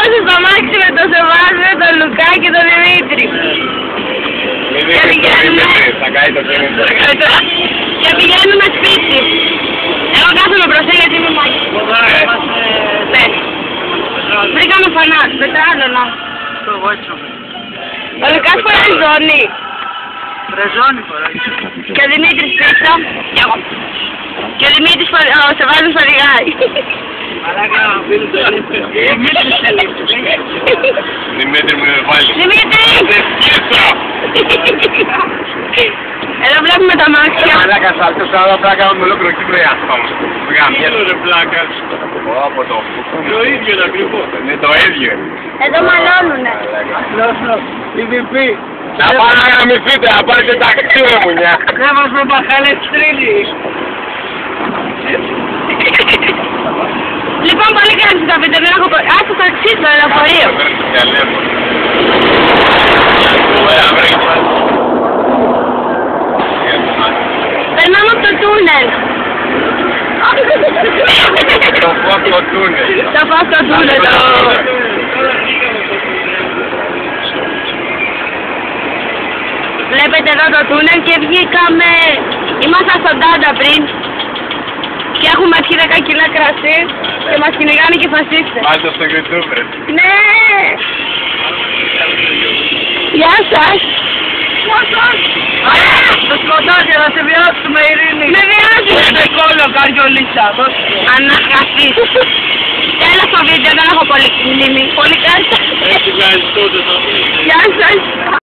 είμαστε στο μάξι με τον Σεβάζο, τον Λουκά και τον Δημήτρη. Και πηγαίνουμε... Και πηγαίνουμε σπίτι. Εγώ κάθομαι μπροστά γιατί είμαι μάκη. Ναι. Βρήκαμε φανάρι, πετράλαινα. Ο Λουκάς φοράει ζώνη. Ρεζόνι φοράει. Και ο Δημήτρης πίσω. Και εγώ. Και ο Δημήτρης ο Σεβάζος οδηγάει. Μαλάκα, φίλοι το Δημήτρης Δημήτρη μου είναι πάλι. Δημήτρη! Εδώ βλέπουμε τα μάξια. Μαλάκα, σε αυτός τώρα πρέπει να κάνουμε ολόκληρο κύκλο για αυτό μας. Τι ρε πλάκα. Από το... Το ίδιο είναι ακριβώς. Είναι το ίδιο. Εδώ μαλώνουνε. EVP. Να πάνε να γαμηθείτε, να πάρετε ταξί ρε μουνιά. Δεν μας με μπαχαλές τρίλι. Λοιπόν, πολύ καλή στο βίντεο, δεν έχω πολύ... το ταξί στο αεροπορείο. Περνάμε από το τούνελ. Το φως στο τούνελ. Το φως στο τούνελ. Βλέπετε εδώ το τούνελ και βγήκαμε... Ήμασταν στον Τάντα πριν. Και έχουμε αρχίσει 10 κιλά κρασί και μας κυνηγάνε και φασίστες. Πάντα στο YouTube ρε. Ναι! Γεια σας! Γεια σας! Το σκοτάδι να σε βιάσουμε ειρήνη. Με βιάζεις! Είναι κόλλο καριολίτσα. Αναχαθείς. Τέλος το βίντεο, δεν έχω πολύ μνήμη. Πολύ κάρτα. Έτσι βγάζεις τότε θα... Γεια σας!